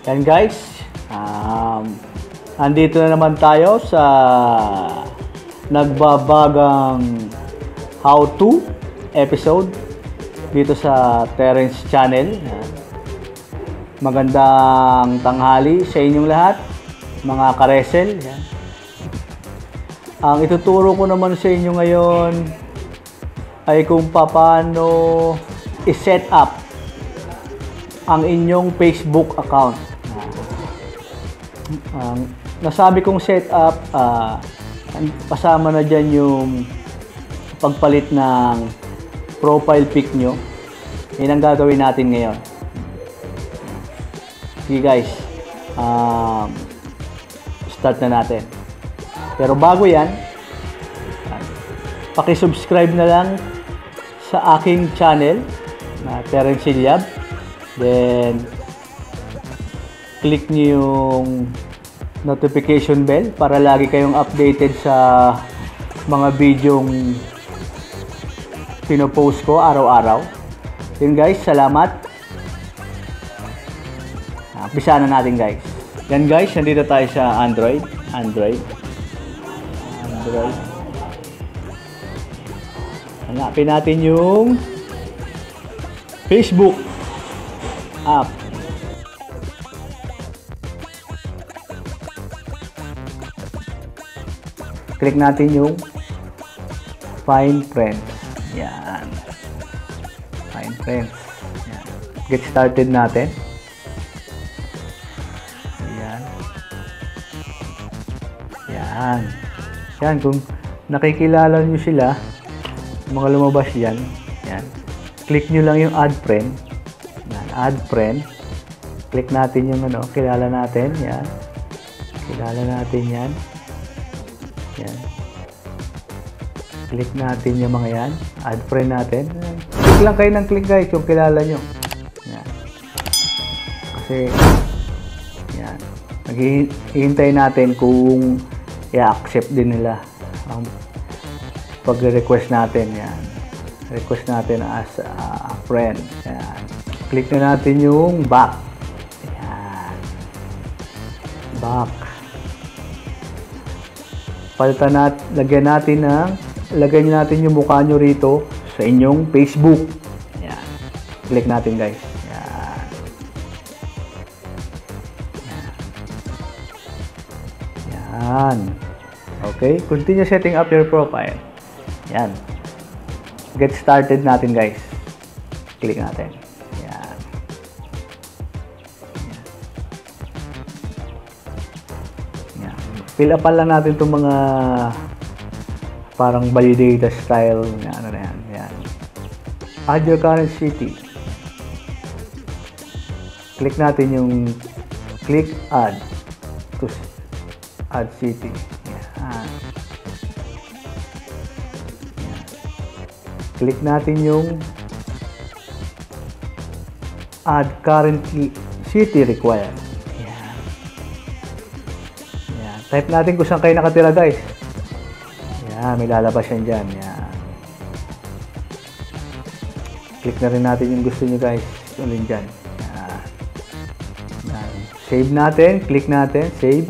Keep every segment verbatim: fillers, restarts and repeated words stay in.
Yan guys, um, andito na naman tayo sa nagbabagang how-to episode dito sa Terence Channel. Yan. Magandang tanghali sa inyong lahat, mga karesel. Yan. Ang ituturo ko naman sa inyo ngayon ay kung paano i-set up ang inyong Facebook account. Ang uh, nasabi kong set up, uh, kasama na dyan yung pagpalit ng profile pic nyo. Yan ang gagawin natin ngayon. Sige guys, um, start na natin. Pero bago yan, paki-subscribe na lang sa aking channel na Terence Ilyab. Then click niyo yung notification bell para lagi kayong updated sa mga videong pinopost ko araw-araw. Yun guys, salamat. Umpisa na natin guys. Yan guys, nandito tayo sa Android. Android. Android. Hanapin natin yung Facebook app. Click natin yung Find Friends. Yan. Find Friends. Yan. Get started natin. Yan. Yan. Yan. Kung nakikilala nyo sila, mga lumabas yan. Yan. Click nyo lang yung Add Friend. Yan. Add Friend. Click natin yung ano, kilala natin. Yan. Kilala natin yan. Yan. Click natin yung mga yan. Add friend natin. Click lang kayo ng click guys kung kilala nyo. Yan. Kasi yan. Maghihintay natin kung i-accept din nila ang pag-request natin. Yan. Request natin as a friend. Yan. Click na natin yung back. Yan. Back. Palitan natin, lagyan natin ng, lagyan natin yung mukha nyo rito sa inyong Facebook. Yan. Click natin guys. Yan. Yan. Yan. Okay. Continue setting up your profile. Yan. Get started natin guys. Click natin. Yan. Fill up lang natin itong mga parang validate style na ano na yan. Yan. Add your current city. Click natin yung click add to add city. Yan. Yan. Click natin yung add current city required. Type natin kung saan kayo nakatira guys. Yan, may lalabas yan dyan. Yan. Click na rin natin yung gusto nyo guys. Ulin dyan. Yan. Yan. Save natin. Click natin. Save.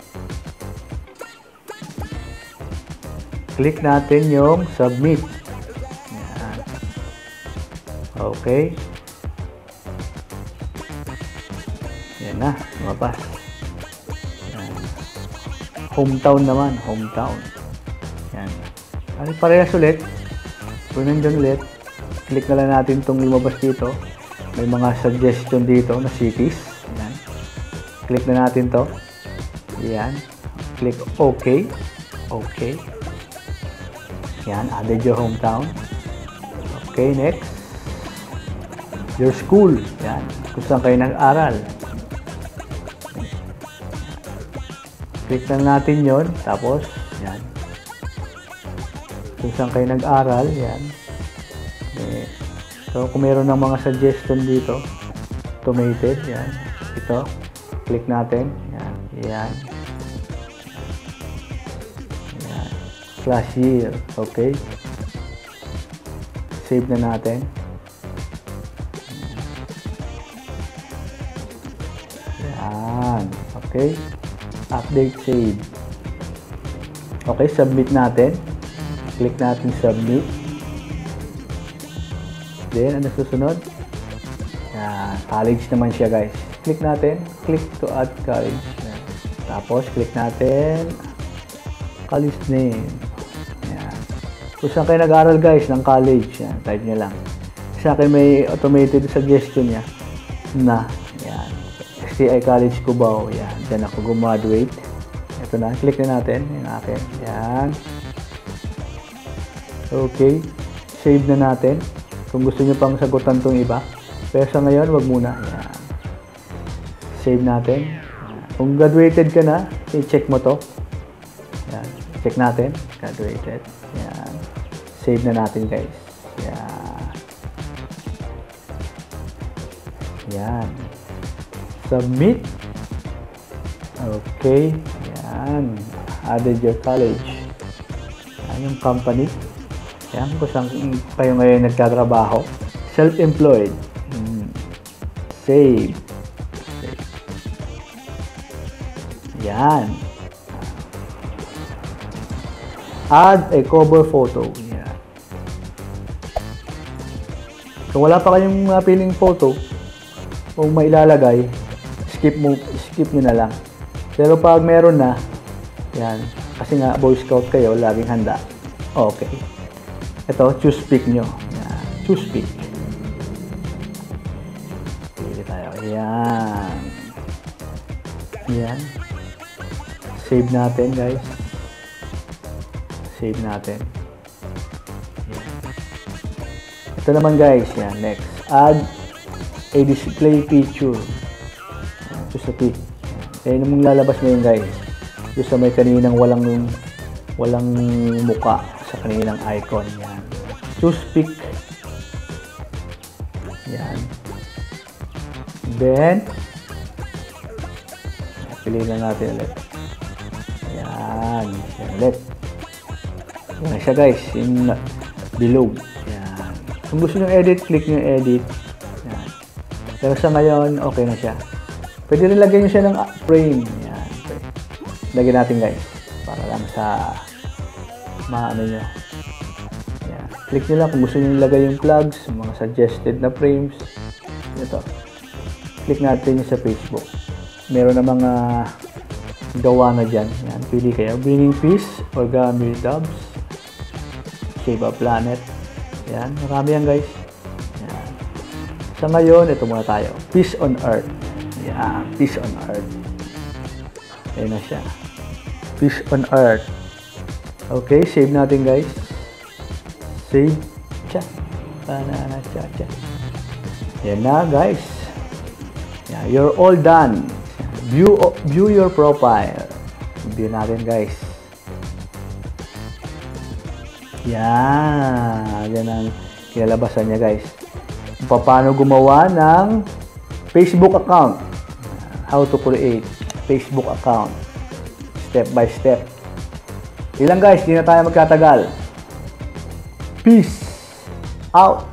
Click natin yung submit. Yan. Okay. Yan na. Lumabas. Hometown naman, hometown. Yan. Ay, parehas ulit. Kung nandun ulit, click na lang natin itong lumabas dito. May mga suggestion dito na cities. Yan. Click na natin to. Yan. Click OK. OK. Yan, added your hometown. Okay, next. Your school. Yan. Kung saan kayo nag-aral. Click lang natin yon, tapos yan. Kung saan kayo nag-aral, yan. Eh, so kung meron ng mga suggestion dito, automated, yan. Ito, click natin, yan. Yan. Yan. Slash year, okay. Save na natin. Yan. Okay. Update, save. Okay, submit natin. Click natin submit. Then, ano susunod? Yan. College naman siya, guys. Click natin. Click to add college. Yan. Tapos, click natin. College name. Yan. Kung saan kayo nag-aaral, guys, ng college. Yan. Type nyo lang. Sa akin may automated suggestion niya na, yan. S T I College Cubao. Yan. Diyan ako gumraduate. Ito na. Click na natin. Yung akin. Yan. Okay. Save na natin. Kung gusto nyo pang sagutan tong iba. Pero sa ngayon, wag muna. Yan. Save natin. Yan. Kung graduated ka na, i-check mo to. Yan. Check natin. Graduated. Yan. Save na natin, guys. Yan. Yan. Submit. Okay. Yan. Added your college. Yan yung company. Yan, kung saan kayo ngayon nagtatrabaho. Self-employed. Hmm. Save. Save. Yan. Add a cover photo. Yan. Kung wala pa kayong napiling photo, kung mailalagay, skip mo, skip nyo na lang. Pero pag meron na, yan, kasi nga Boy Scout kayo, laging handa. Okay. Ito, choose pick nyo. Yan. Choose pick. Pili tayo. Yan. Yan. Save natin, guys. Save natin. Yan. Ito naman, guys. Yan. Next. Add a display picture. Yan. Choose a pick. Yan. Yan yung lalabas ngayon, guys. Yung sa may kaninang walang walang muka sa kanilang icon. Yan. Choose pick. Yan. Then, piliin na natin ulit. Yan. Yan ulit. Yan siya, guys. Yung below. Yan. Kung gusto nyo edit, click nyo edit. Yan. Pero sa ngayon, okay na siya. Pwede rin lagyan nyo siya ng frame. Yan. Lagyan natin, guys. Para lang sa maano nyo. Yan. Click nyo lang kung gusto nyo ilagay yung plugs, mga suggested na frames. Ito. Click natin yung sa Facebook. Meron na mga gawa na dyan. Yan. Pili kayo. Bringing Peace, Origami Dubs, Save a Planet. Yan. Marami yan, guys. Yan. Sa ngayon, ito muna tayo. Peace on Earth. Yan. Peace on Earth. Ayan na siya. Peace on Earth. Okay, save natin, guys. Save. Cha. Banana cha cha. Yan na, guys. Yeah, you're all done. View view your profile. View natin, guys. Yan. Yan ang kinalabasan niya, guys. Paano gumawa ng Facebook account. How to create Facebook account. Step by step. Ilang, guys, di na tayo magkatagal. Peace out.